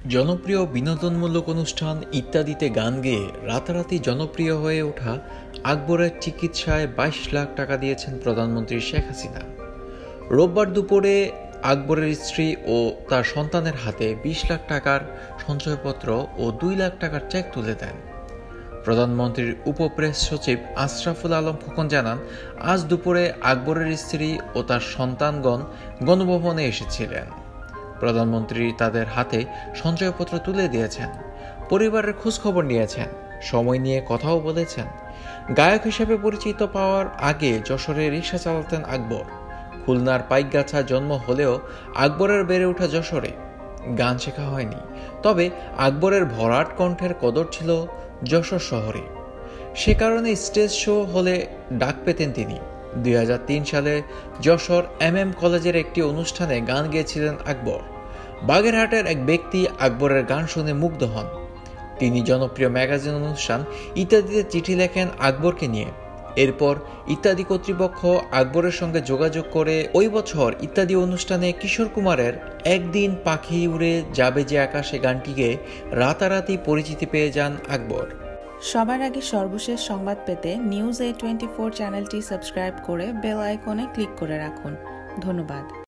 জনপ্রিয় বিনোদনমূলক অনুষ্ঠান ইত্যাদিতে গান গেয়ে রাতারাতি জনপ্রিয় হয়ে ওঠা আকবরের চিকিৎসায় ২২ লাখ টাকা দিয়েছেন প্রধানমন্ত্রী শেখ হাসিনা। রোববার দুপুরে আকবরের স্ত্রী ও তার সন্তানের হাতে ২০ লাখ টাকার সঞ্চয়পত্র ও ২ লাখ টাকার চেক তুলে দেন। প্রধানমন্ত্রীর উপপ্রেস সচিব আশরাফুল আলম খোকন জানান, আজ দুপুরে আকবরের স্ত্রী ও তার সন্তানগণ গণভবনে এসেছিলেন। প্রধানমন্ত্রী তাদের হাতে সঞ্চয়পত্র তুলে দিয়েছেন, পরিবারের খোঁজখবর নিয়েছেন, সময় নিয়ে কথাও বলেছেন। গায়ক হিসেবে পরিচিত পাওয়ার আগে যশোরে রিকশা চালাতেন আকবর। খুলনার পাইকগাছা জন্ম হলেও আকবরের বেড়ে ওঠা যশোরে। গান শেখা হয়নি, তবে আকবরের ভরাট কণ্ঠের কদর ছিল যশোর শহরে। সে কারণে স্টেজ শো হলে ডাক পেতেন তিনি। ২০০৩ সালে যশোর কলেজের একটি অনুষ্ঠানে গান গেয়েছিলেন আকবর। বাগেরহাটের এক ব্যক্তি আকবরের গান শুনে মুগ্ধ হন। তিনি জনপ্রিয় ম্যাগাজিন অনুষ্ঠান ইত্যাদিতে চিঠি লেখেন আকবরকে নিয়ে। এরপর ইত্যাদি কর্তৃপক্ষ আকবরের সঙ্গে যোগাযোগ করে ওই বছর ইত্যাদি অনুষ্ঠানে কিশোর কুমারের একদিন পাখি উড়ে যাবে যে আকাশে গানটিকে রাতারাতি পরিচিতি পেয়ে যান আকবর। সবার আগে সর্বশেষ সংবাদ পেতে নিউজ A24 চ্যানেলটি সাবস্ক্রাইব করে বেল আইকনে ক্লিক করে রাখুন। ধন্যবাদ।